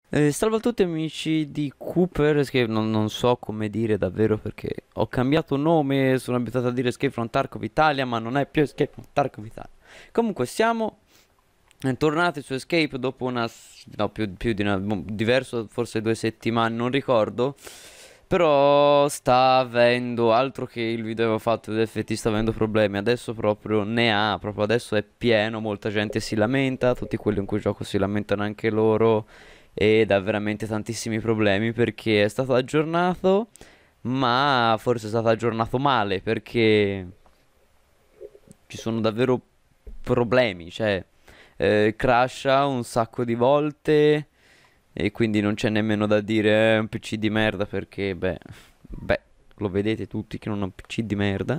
Salve a tutti amici di Cooper Escape, non so come dire davvero perché ho cambiato nome, sono abituato a dire Escape from Tarkov Italia, ma non è più Escape from Tarkov Italia. Comunque siamo tornati su Escape dopo no, più di una, diverso, forse 2 settimane, non ricordo. Però sta avendo, altro che il video che avevo fatto ed effetti sta avendo problemi, adesso proprio ne ha, proprio adesso è pieno, molta gente si lamenta, tutti quelli in cui gioco si lamentano anche loro ed ha veramente tantissimi problemi perché è stato aggiornato, ma forse è stato aggiornato male perché ci sono davvero problemi, cioè crasha un sacco di volte e quindi non c'è nemmeno da dire è un PC di merda perché beh, lo vedete tutti che non è un PC di merda.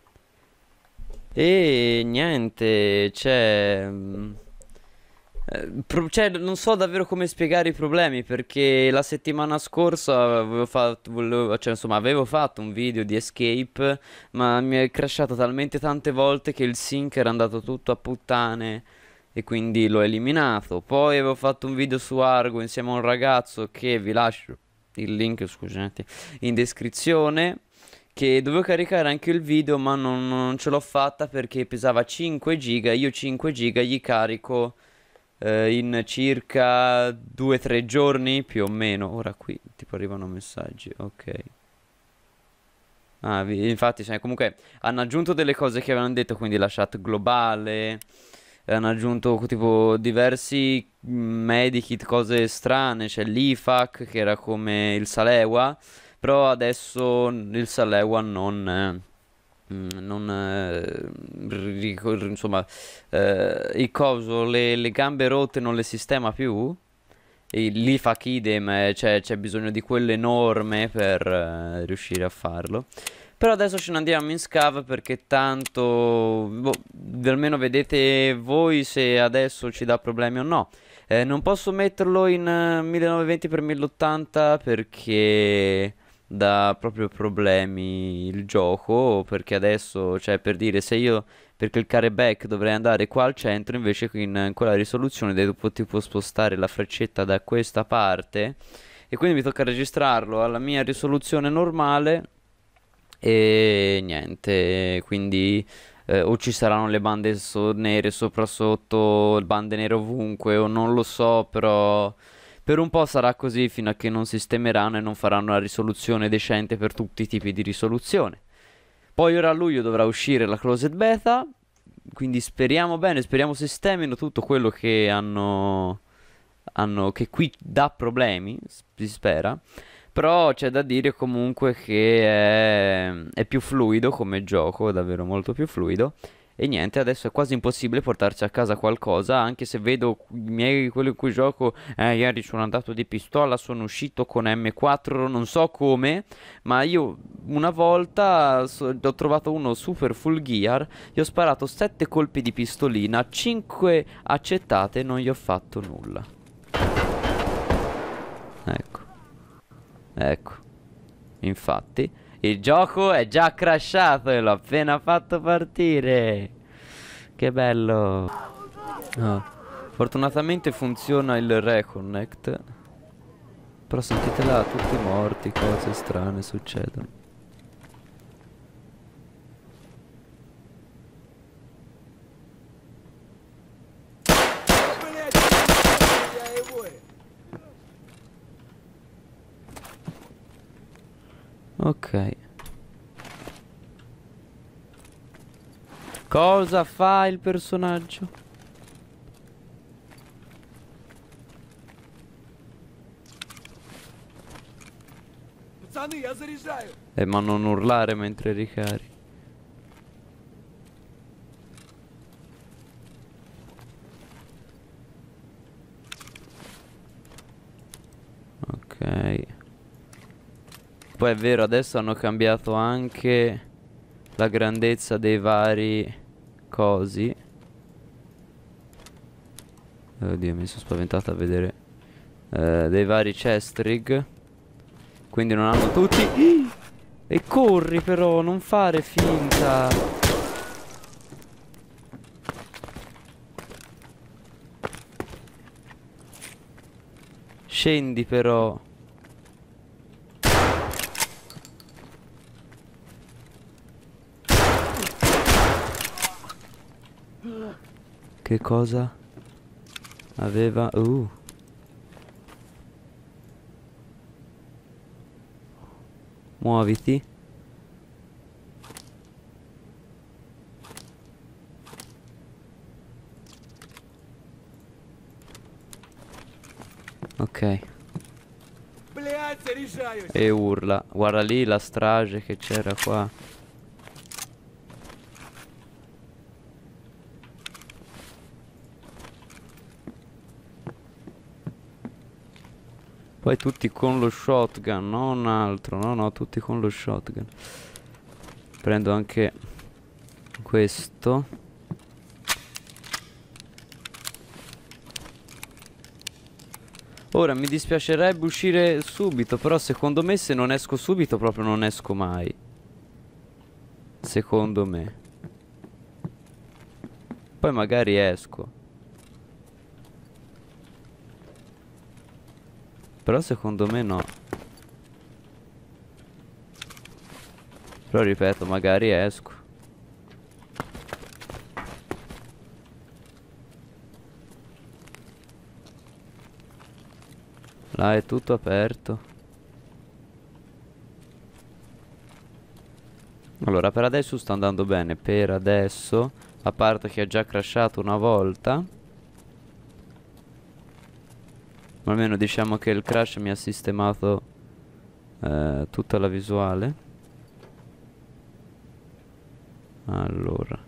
E niente, cioè, non so davvero come spiegare i problemi perché la settimana scorsa cioè, insomma, avevo fatto un video di Escape, ma mi è crashato talmente tante volte che il sync era andato tutto a puttane e quindi l'ho eliminato. Poi avevo fatto un video su Argo insieme a un ragazzo che vi lascio il link, scusate, in descrizione. Che dovevo caricare anche il video, ma non ce l'ho fatta perché pesava 5 giga. Io 5 giga gli carico in circa 2-3 giorni più o meno. Ora qui tipo arrivano messaggi, ok. Ah, infatti, cioè, comunque hanno aggiunto delle cose che avevano detto, quindi la chat globale. Hanno aggiunto tipo diversi medikit, cose strane. C'è l'IFAC che era come il Salewa. Però adesso il Salewa insomma, il coso, le gambe rotte non le sistema più. E lì fa idem, c'è bisogno di quello enorme per riuscire a farlo. Però adesso ce ne andiamo in scav perché tanto, boh, almeno vedete voi se adesso ci dà problemi o no. Non posso metterlo in 1920x1080 perché dà proprio problemi il gioco. Perché adesso, cioè per dire, se io per cliccare back dovrei andare qua al centro, invece qui in quella risoluzione devo tipo spostare la freccetta da questa parte. E quindi mi tocca registrarlo alla mia risoluzione normale. E niente, quindi o ci saranno le bande nere sopra sotto, bande nere ovunque, o non lo so, però per un po' sarà così fino a che non sistemeranno e non faranno una risoluzione decente per tutti i tipi di risoluzione. Poi ora a luglio dovrà uscire la closed beta, quindi speriamo bene, speriamo sistemino tutto quello che che qui dà problemi, si spera. Però c'è da dire comunque che è più fluido come gioco, è davvero molto più fluido. E niente, adesso è quasi impossibile portarci a casa qualcosa, anche se vedo i miei, quelli in cui gioco, ieri sono andato di pistola, sono uscito con M4, non so come, ma io una volta ho trovato uno super full gear, gli ho sparato 7 colpi di pistolina, 5 accettate e non gli ho fatto nulla. Ecco. Ecco, infatti, il gioco è già crashato e l'ho appena fatto partire. Che bello. Ah, fortunatamente funziona il reconnect. Però sentite là, tutti morti, cose strane succedono. Ok. Cosa fa il personaggio? Ma non urlare mentre ricari. Ok. Poi è vero, adesso hanno cambiato anche la grandezza dei vari cosi. Oddio, mi sono spaventato a vedere dei vari chest rig. Quindi non hanno tutti. E corri però, non fare finta. Scendi però. Che cosa? Aveva... Muoviti. Ok. E urla. Guarda lì la strage che c'era qua. Poi tutti con lo shotgun, non altro. No, no, tutti con lo shotgun. Prendo anche questo. Ora mi dispiacerebbe uscire subito, però secondo me se non esco subito proprio non esco mai. Secondo me. Poi magari esco. Però secondo me no. Però ripeto, magari esco. Là è tutto aperto. Allora, per adesso sta andando bene. Per adesso, a parte che ha già crashato una volta. Ma almeno diciamo che il crash mi ha sistemato tutta la visuale. Allora.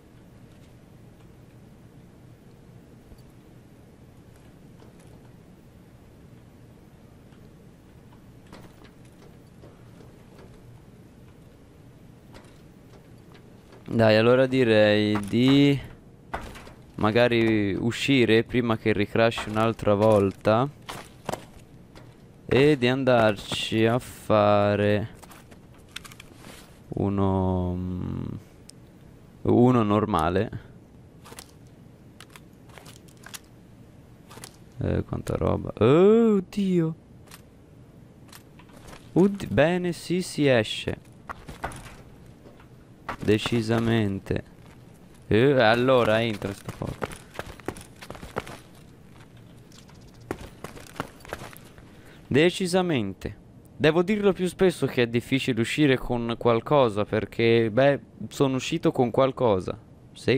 Dai, allora direi di magari uscire prima che ricrashi un'altra volta e di andarci a fare uno normale. Quanta roba. Oh Dio. Bene, sì, si esce. Decisamente. Allora entra sta cosa. Decisamente. Devo dirlo più spesso che è difficile uscire con qualcosa perché, beh, sono uscito con qualcosa. Sì.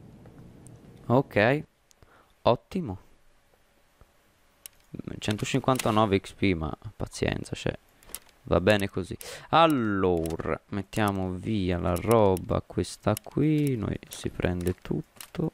Ok. Ottimo. 159 XP, ma pazienza, cioè. Va bene così. Allora, mettiamo via la roba, questa qui. Noi si prende tutto.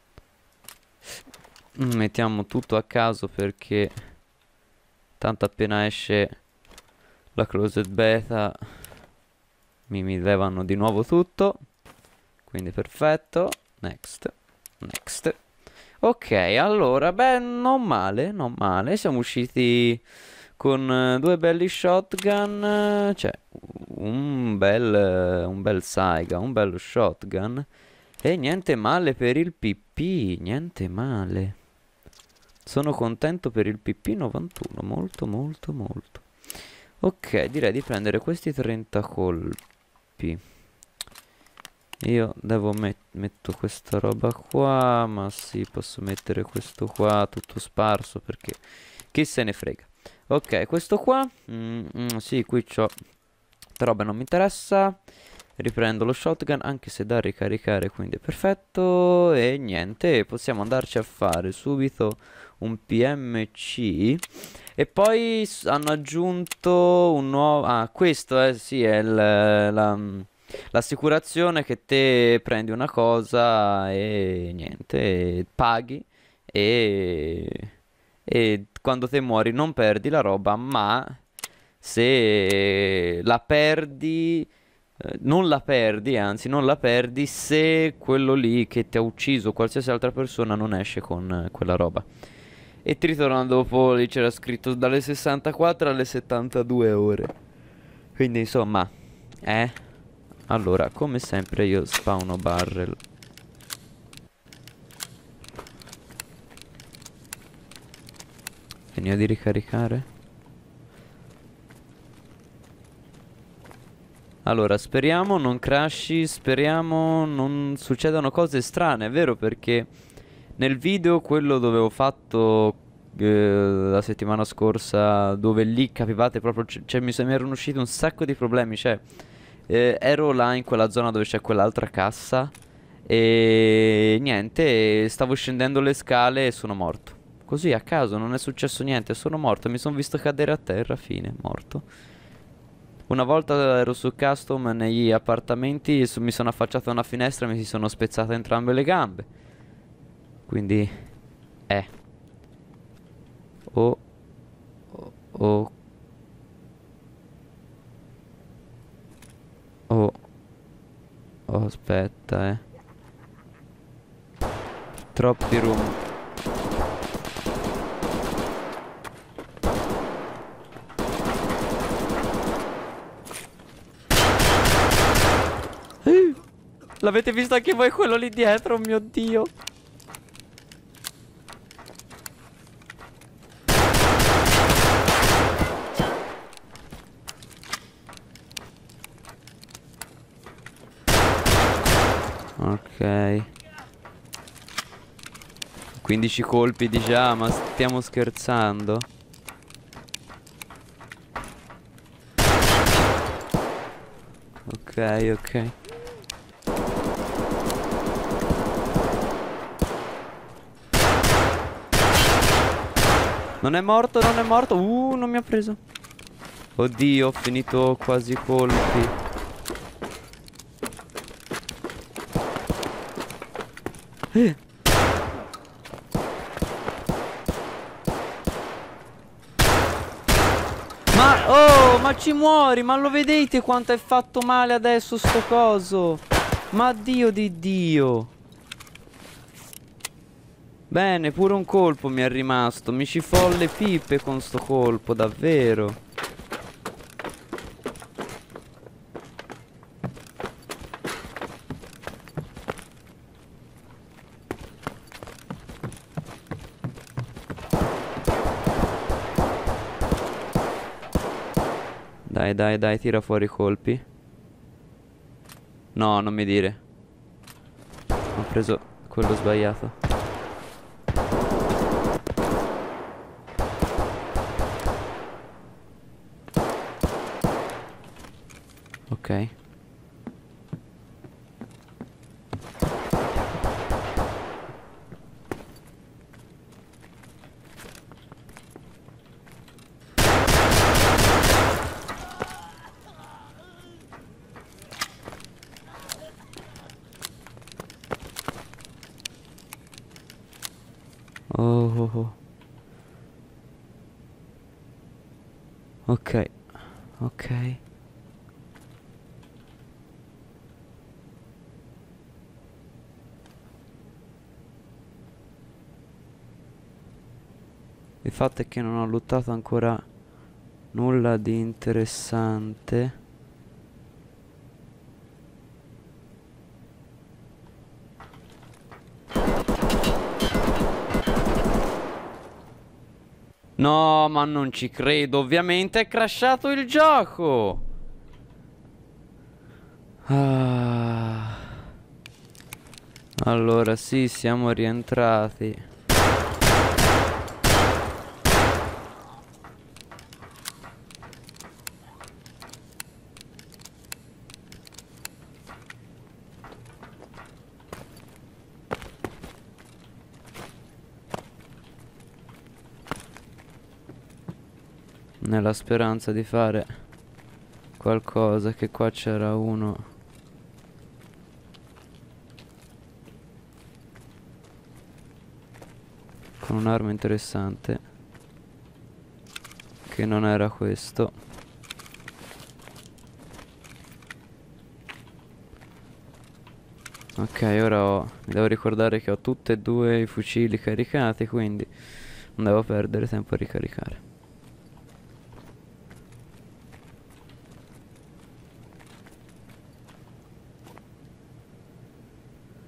Mettiamo tutto a caso perché tanto appena esce la closed beta mi levano di nuovo tutto. Quindi perfetto. Next. Next. Ok, allora, beh, non male, non male. Siamo usciti con due belli shotgun, cioè un bel Saiga, un bello shotgun. E niente male per il PP, niente male. Sono contento per il PP 91, molto molto molto. Ok, direi di prendere questi 30 colpi. Io devo metto questa roba qua, ma sì, posso mettere questo qua tutto sparso perché chi se ne frega. Ok, questo qua, sì, qui c'ho sta roba, non mi interessa. Riprendo lo shotgun anche se da ricaricare, quindi è perfetto. E niente, possiamo andarci a fare subito un PMC. E poi hanno aggiunto un nuovo... Ah, questo sì, è l'assicurazione che te prendi una cosa e niente, paghi e quando te muori non perdi la roba, ma se la perdi, non la perdi, anzi non la perdi se quello lì che ti ha ucciso o qualsiasi altra persona non esce con quella roba. E ti ritorna dopo, lì c'era scritto dalle 64 alle 72 ore. Quindi insomma, allora, come sempre io spawno barrel. Finito di ricaricare. Allora, speriamo non crashi, speriamo non succedano cose strane, è vero? Perché nel video, quello dove ho fatto la settimana scorsa, dove lì capivate proprio, cioè mi erano usciti un sacco di problemi, cioè ero là in quella zona dove c'è quell'altra cassa e niente, stavo scendendo le scale e sono morto. Così a caso, non è successo niente, sono morto, mi sono visto cadere a terra, fine, morto. Una volta ero su custom negli appartamenti e mi sono affacciato a una finestra e mi si sono spezzate entrambe le gambe. Quindi, eh. Oh, oh, oh, oh, oh, aspetta, Troppi room. L'avete visto anche voi quello lì dietro? Oh mio Dio. Ok. 15 colpi di già, ma stiamo scherzando? Ok, ok. Non è morto, non è morto. Non mi ha preso. Oddio, ho finito quasi i colpi. Ma ci muori, ma lo vedete quanto è fatto male adesso sto coso? Ma Dio di Dio. Bene, pure un colpo mi è rimasto. Mi ci fo le pippe con sto colpo, davvero. Dai, dai, dai, tira fuori i colpi. No, non mi dire. Ho preso quello sbagliato. Ok. Oh, oh, oh. Ok. Ok. Il fatto è che non ho lottato ancora nulla di interessante. No, ma non ci credo. Ovviamente è crashato il gioco. Ah. Allora, sì, siamo rientrati. Nella speranza di fare qualcosa, che qua c'era uno. Con un'arma interessante. Che non era questo. Ok, ora mi devo ricordare che ho tutti e due i fucili caricati, quindi non devo perdere tempo a ricaricare.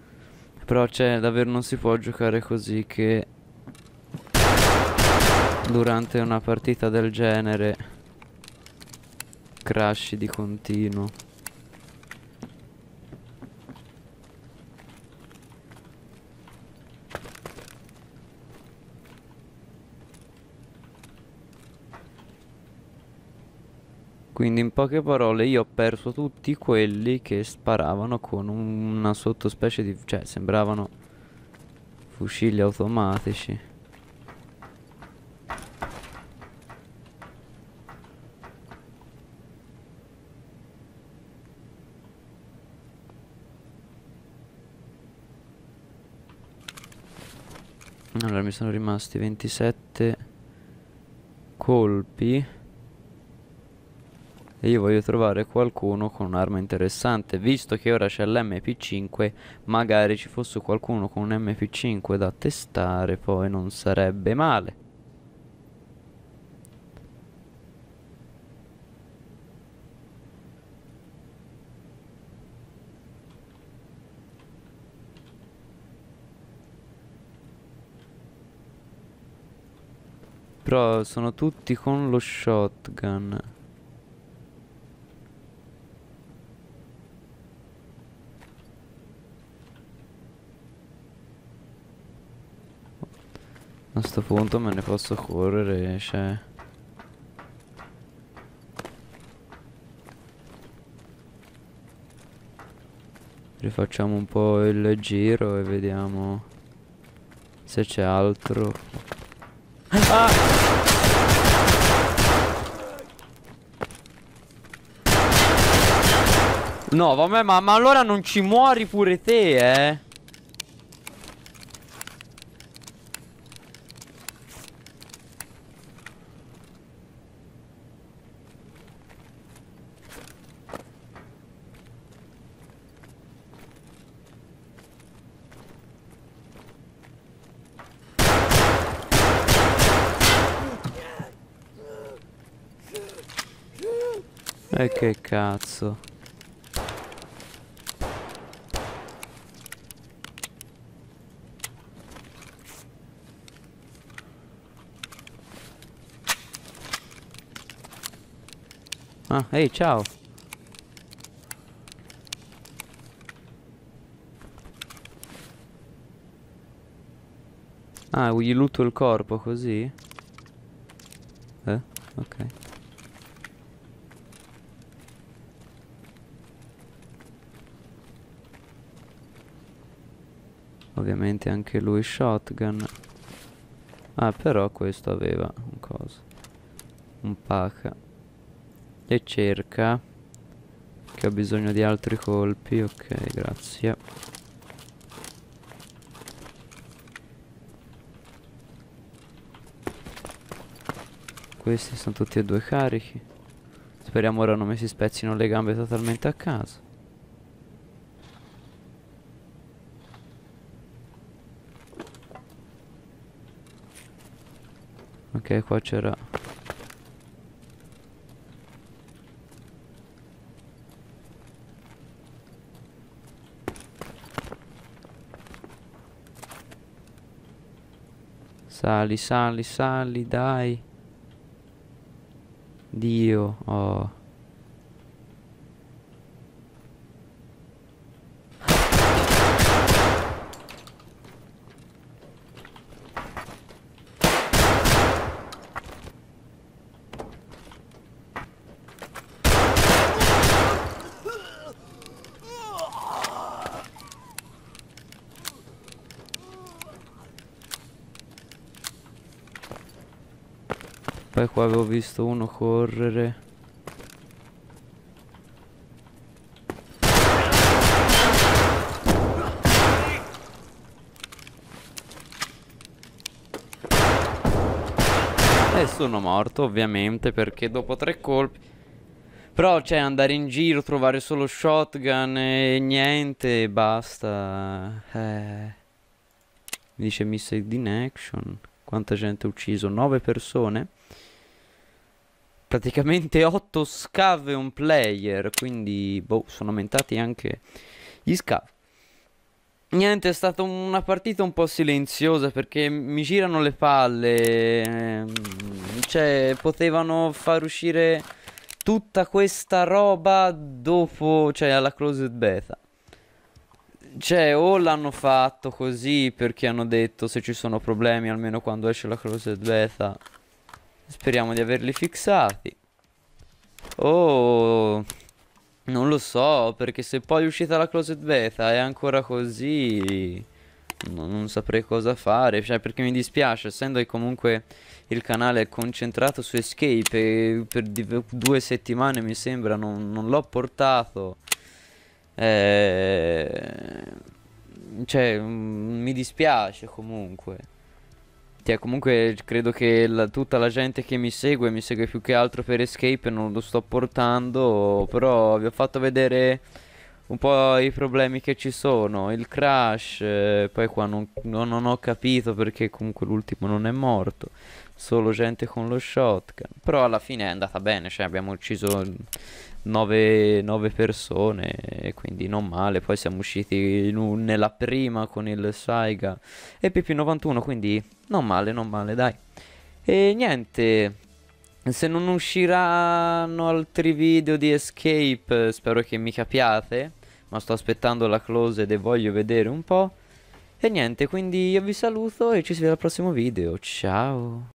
Però davvero non si può giocare così che durante una partita del genere crash di continuo. Quindi in poche parole io ho perso tutti quelli che sparavano con una sottospecie di... cioè sembravano fucili automatici. Allora mi sono rimasti 27 colpi. E io voglio trovare qualcuno con un'arma interessante. Visto che ora c'è l'MP5, magari ci fosse qualcuno con un MP5 da testare, poi non sarebbe male. Però sono tutti con lo shotgun. A sto punto me ne posso correre, cioè. Rifacciamo un po' il giro e vediamo se c'è altro. Ah! No, vabbè, ma allora non ci muori pure te, eh? E che cazzo. Ah, ehi, ciao. Ah, gli lutto il corpo così? Ok. Ovviamente anche lui shotgun. Ah, però questo aveva un coso. Un pack. E cerca. Che ho bisogno di altri colpi. Ok, grazie. Questi sono tutti e due carichi. Speriamo ora non mi si spezzino le gambe totalmente a caso. Ok, qua c'era. Sali, sali, sali, dai. Dio, oh. Poi qua avevo visto uno correre. E sono morto ovviamente perché dopo 3 colpi. Però cioè andare in giro, trovare solo shotgun e niente, basta. Mi dice missile in action. Quanta gente ha ucciso? 9 persone. Praticamente 8 scav e un player. Quindi boh, sono aumentati anche gli scav. Niente, è stata una partita un po' silenziosa perché mi girano le palle. Cioè, potevano far uscire tutta questa roba dopo, cioè alla closed beta. Cioè, o l'hanno fatto così perché hanno detto se ci sono problemi, almeno quando esce la closed beta, speriamo di averli fissati. O non lo so, perché se poi è uscita la closed beta è ancora così, non saprei cosa fare. Cioè, perché mi dispiace, essendo che comunque il canale è concentrato su Escape e per 2 settimane mi sembra non l'ho portato. Eh, cioè, mi dispiace comunque. Cioè, comunque credo che tutta la gente che mi segue più che altro per Escape, non lo sto portando, però vi ho fatto vedere un po' i problemi che ci sono, il crash, poi qua non ho capito perché comunque l'ultimo non è morto, solo gente con lo shotgun, però alla fine è andata bene, cioè abbiamo ucciso 9 persone e quindi non male, poi siamo usciti nella prima con il Saiga e PP91, quindi non male, dai. E niente, se non usciranno altri video di Escape, spero che mi capiate, ma sto aspettando la closed e voglio vedere un po'. E niente, quindi io vi saluto e ci si vede al prossimo video. Ciao!